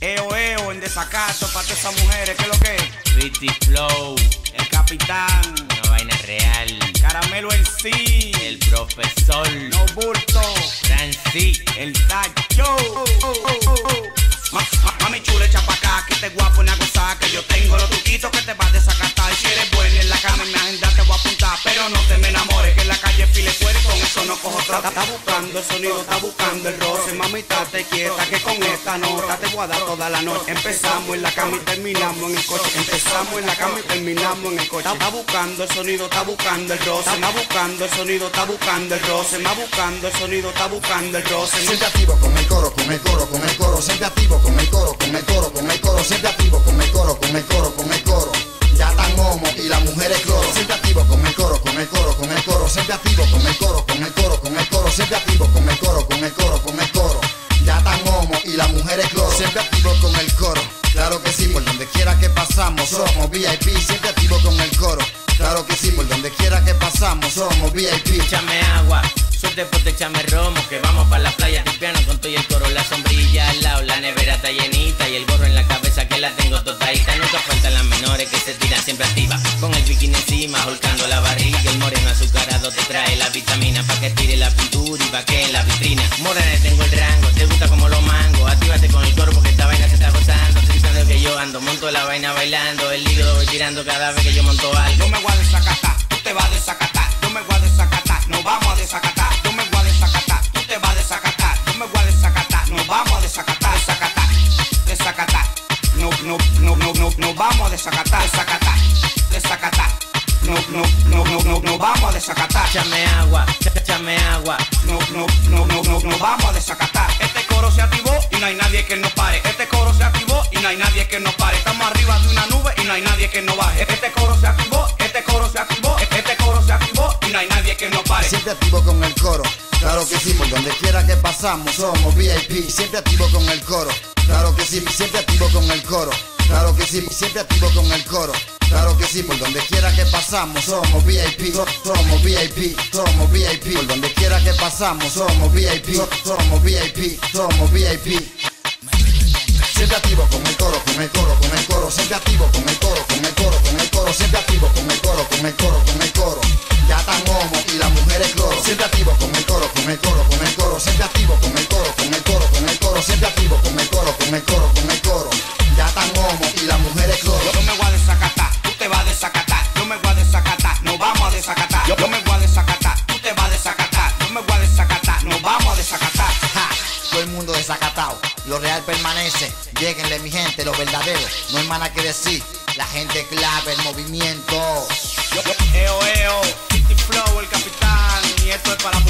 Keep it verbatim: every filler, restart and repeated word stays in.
Eo, eo, en desacato para todas esas mujeres, ¿qué es lo que es? Pretty Flow, El capitán, una vaina real. Caramelo en sí, El profesor, No Bulto, Francis, el tacho. Ma, ma, mami chula, echa pa' acá, que te guapo en la gozada, que yo tengo los truquitos que te vas a desacatar. Y si eres buena en la cama, en mi agenda te voy a apuntar, pero no te me enamores, que en la calle file fuera y con eso no cojo trato. Está buscando el sonido, está buscando el roce, mami, estate quieta, que con esta nota te voy a dar toda la noche. Empezamos en la cama y terminamos en el coche, empezamos en la cama y terminamos en el coche. Está buscando el sonido, está buscando el roce, está buscando el sonido, está buscando el roce, está buscando el sonido, está buscando el roce. Siempre activo con el coro, con el coro, con el coro, siempre activo con el coro, con el coro, con el coro, siempre activo con el coro, con el coro, con el coro. Ya tan homo y las mujeres cloro, siempre activo con el coro, con el coro, con el coro, siempre activo con el coro, con el coro, con el coro, siempre activo con el coro, con el coro, con el coro. Ya tan homo y las mujeres cloro, siempre activo con el coro. Claro que sí, por donde quiera que pasamos somos V I P, siempre activo con el coro. Claro que sí, por donde quiera que pasamos somos V I P. échame agua, suerte por échame romo, que vamos pa' la playa piano con todo y el coro, la sombrilla al lado, la nevera está llenita y el gorro en la cabeza que la tengo tostadita. Nunca faltan las menores que se tiran siempre activas, con el bikini encima, holcando la barriga. El moreno azucarado te trae la vitamina pa' que tire la pintura y pa' que en la vitrina. Morena, tengo el rango, te gusta como los mangos, actívate con el coro porque esta vaina se está gozando. Tripando que yo ando, monto la vaina bailando, el hígado voy tirando cada vez que yo monto algo. Yo me voy a desacatar, tú te vas a desacatar, yo me voy a desacatar, nos vamos a desacatar, yo me voy a desacatar, tú te vas a desacatar, yo me voy a desacatar, nos vamos a desacatar, desacatar, desacatar, no, no, no, no, no, nos vamos a desacatar, desacatar, desacatar, no, no, no, no, no, nos vamos a desacatar, échame agua, échame agua, no, no, no, no, no, nos vamos a desacatar. Este coro se activó y no hay nadie que nos pare, este coro se activó y no hay nadie que nos pare, estamos arriba de una nube y no hay nadie que nos baje, este coro se activó, este coro se activó, este coro se activó y no hay nadie que nos pare. Siempre activo con el coro, claro que sí, por donde quiera que pasamos somos V I P, siempre activo con el coro, claro que sí, siempre activo con el coro, claro que sí, siempre activo con el coro, claro que sí, por donde quiera que pasamos somos V I P, so- somos V I P, somos V I P, por donde quiera que pasamos somos V I P, so- somos V I P, somos V I P. Siempre activo con el coro, con el coro, con el coro, siempre activo con el coro, con el coro, con el coro, siempre activo con el coro, con el coro, con el coro. Ya tan homo y las mujeres cloro, siempre activo con el coro, con el coro, con el coro, siempre activo con el coro, con el coro, con el coro, siempre activo con el coro, con el coro, con el coro. Ya tan homo y las mujeres cloro. Yo me voy a desacatar, tú te vas a desacatar, yo me voy a desacatar, nos vamos a desacatar, yo, yo me voy a desacatar, tú te vas a desacatar, yo me voy a desacatar, nos vamos a desacatar. Ja, todo el mundo desacatado, lo real permanece. Lléguenle mi gente, lo verdadero, no hay nada que decir. La gente clave, el movimiento. Yo, yo, eo, eo, Pretty Flow, el capitán, y esto es para